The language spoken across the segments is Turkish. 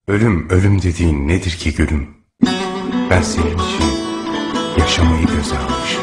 Ölüm dediğin nedir ki gülüm? Ben senin için yaşamayı göze almışım.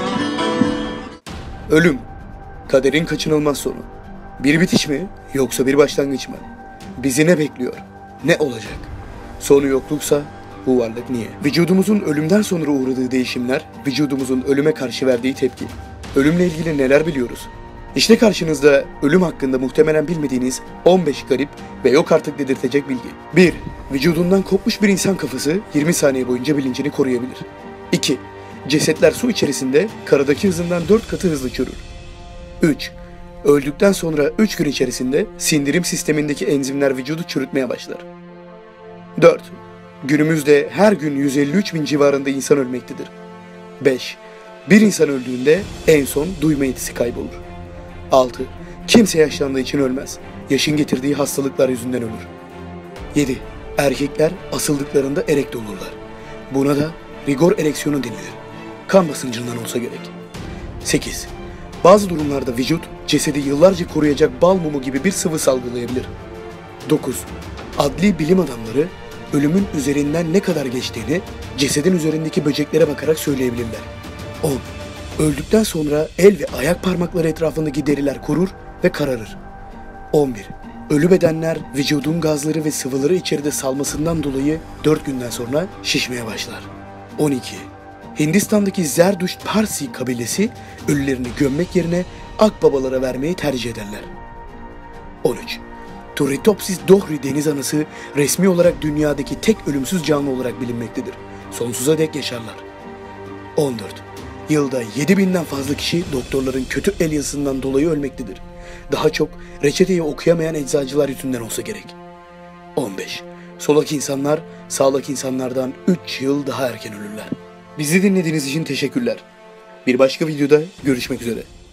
Ölüm, kaderin kaçınılmaz sonu. Bir bitiş mi yoksa bir başlangıç mı? Bizi ne bekliyor? Ne olacak? Sonu yokluksa bu varlık niye? Vücudumuzun ölümden sonra uğradığı değişimler, vücudumuzun ölüme karşı verdiği tepki. Ölümle ilgili neler biliyoruz? İşte karşınızda ölüm hakkında muhtemelen bilmediğiniz 15 garip ve yok artık dedirtecek bilgi. 1. Vücudundan kopmuş bir insan kafası 20 saniye boyunca bilincini koruyabilir. 2. Cesetler su içerisinde karadaki hızından 4 katı hızlı çürür. 3. Öldükten sonra 3 gün içerisinde sindirim sistemindeki enzimler vücudu çürütmeye başlar. 4. Günümüzde her gün 153 bin civarında insan ölmektedir. 5. Bir insan öldüğünde en son duyma yetisi kaybolur. 6. Kimse yaşlandığı için ölmez. Yaşın getirdiği hastalıklar yüzünden ölür. 7. Erkekler asıldıklarında erekte olurlar. Buna da rigor ereksiyonu denilir. Kan basıncından olsa gerek. 8. Bazı durumlarda vücut cesedi yıllarca koruyacak bal mumu gibi bir sıvı salgılayabilir. 9. Adli bilim adamları ölümün üzerinden ne kadar geçtiğini cesedin üzerindeki böceklere bakarak söyleyebilirler. 10. Öldükten sonra el ve ayak parmakları etrafındaki deriler kurur ve kararır. 11. Ölü bedenler vücudun gazları ve sıvıları içeride salmasından dolayı 4 günden sonra şişmeye başlar. 12. Hindistan'daki Zerdüşt Parsi kabilesi ölülerini gömmek yerine akbabalara vermeyi tercih ederler. 13. Turritopsis dohri deniz anası resmi olarak dünyadaki tek ölümsüz canlı olarak bilinmektedir. Sonsuza dek yaşarlar. 14. Yılda 7000'den fazla kişi doktorların kötü el yazısından dolayı ölmektedir. Daha çok reçeteyi okuyamayan eczacılar yüzünden olsa gerek. 15. Solak insanlar sağlak insanlardan 3 yıl daha erken ölürler. Bizi dinlediğiniz için teşekkürler. Bir başka videoda görüşmek üzere.